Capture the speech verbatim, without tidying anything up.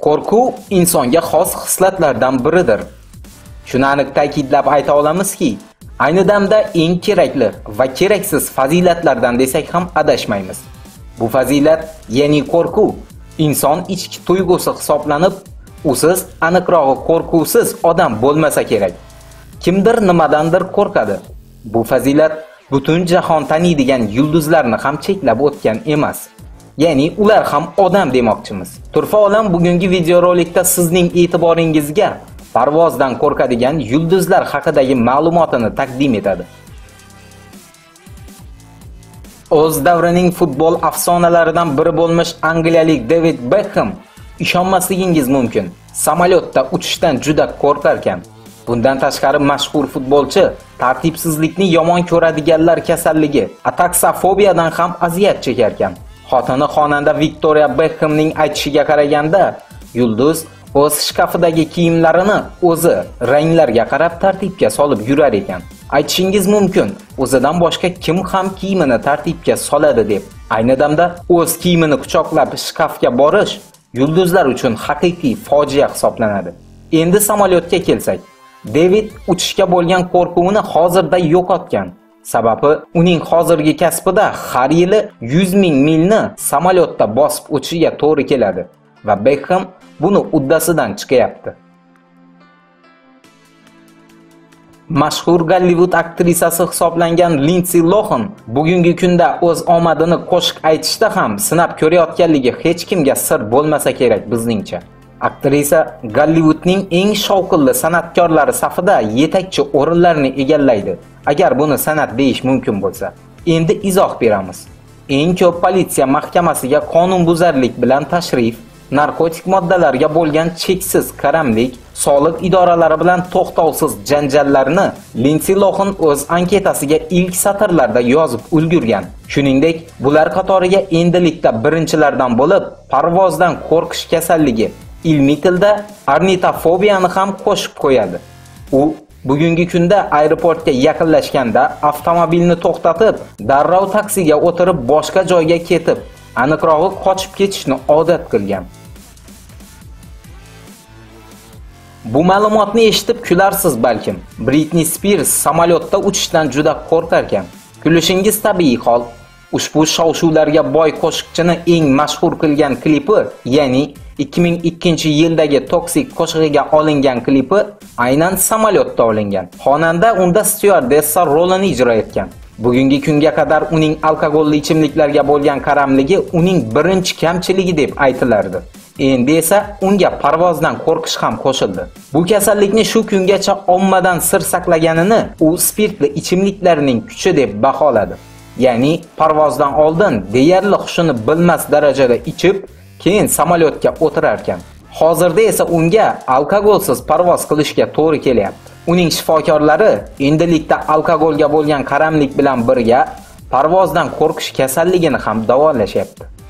Qo'rquv insonga xos hislatlardan biridir. Shuni aniq ta'kidlab ayta olamizki, ayni damda eng kerakli va keraksiz fazilatlardan desak ham adashmaymiz. Bu fazilat, ya'ni qo'rquv, inson ichki tuyg'usi hisoblanib, usiz aniqrog'i qo'rquvsiz odam bo'lmasa kerak. Kimdir nimadandir qo'rqadi. Bu fazilat butun jahon taniydigan yulduzlarni ham cheklab o'tgan emas. Ya'ni ular ham odam demoqchimiz. Turfa olam bugungi videorolikda sizning e'tiboringizga parvozdan qo'rqadigan yulduzlar haqidagi ma'lumotini taqdim etadi. O'z davrining futbol afsonalaridan biri bo'lmish angliyalik David Beckham, ishonmasligingiz mumkin, samolyotda uchishdan juda qo'rqar ekan. Bundan tashqari mashhur futbolchi tartibsizlikni yomon ko'radiganlar kasalligi, ataksofobiyadan ham aziyat chekar ekan. Xotini xonanda Victoria Beckhamning aytishiga qaraganda, yulduz o'z shkafidagi kiyimlarini o'zi ranglarga qarab tartibga solib yurar ekan. Aytishingiz mumkin, o'zidan boshqa kim ham kiyimini tartibga soladi deb. Ayni damda o'z kiyimini quchoqlab shkafga borish yulduzlar uchun haqiqiy fojia hisoblanadi. Endi samolyotga kelsak, David uchishga bo'lgan qo'rquvini hozirda yo'qotgan. Sababi uning hozirgi kasbida har yili yuz ming milni samolyotda bosib o'tishiga to'g'ri keladi va Beckham buni uddasidan chiqyapti. Mashhur Gollywood aktrisasi hisoblangan Lindsay Lohan bugungi kunda o'z omadini qo'shiq aytishda ham sinab ko'rayotganligi hech kimga sir bo'lmasa kerak bizningcha. Aktrisa Gollywoodning eng shovqinli san'atkorlari safida yetakchi o'rinlarni egallaydi, agar buni san'at deyish mumkin bo'lsa. Endi izoh beramiz. Eng ko'p politsiya mahkamasiga qonunbuzarlik bilan tashrif, narkotik moddalarga bo'lgan cheksiz qaramlik, soliq idoralari bilan to'xtovsiz janjallarni Lindsay Lohan o'z anketasiga ilk satrlarda yozib ulgurgan. Shuningdek, bular qatoriga endilikda birinchilardan bo'lib, parvozdan qo'rqish kasalligi, ilmiy tilda ornitofobiyani ham qo'shib qo'yadi. U bugungi kunda aeroportga yaqinlashganda avtomobilni to'xtatib, darrov taksiga o'tirib boshqa joyga ketib, aniqrog'i qochib ketishni odat qilgan. Bu ma'lumotni eshitib kularsiz balkim. Britney Spears samolyotda uchishdan juda qo'rqar ekan. Kulishingiz tabiiy hol. Ushbu shov-shuvlarga boy qo'shiqchini eng mashhur qilgan klipi, ya'ni ikki ming ikkinchi yildagi Toxic qo'shig'iga olingan klipi aynan samolyotda olingan. Xonanda unda styuardessa rolini ijro etgan. Bugungi kunga qadar uning alkogolli ichimliklarga bo'lgan qaramligi uning birinchi kamchiligi deb aytilardi. Endi esa unga parvozdan qo'rqish ham qo'shildi. Bu kasallikni shu kungacha ommadan sir saqlaganini u spirtli ichimliklarning kuchi deb baholadi. Ya'ni parvozdan oldin deyarli hushini bilmas darajada ichib, keyin samolyotga o'tirar ekan. Hozirda esa unga alkogolsiz parvoz qilishga to'g'ri kelyapti. Uning shifokorlari endilikda alkogolga bo'lgan qaramlik bilan birga parvozdan qo'rqish kasalligini ham davolashyapti.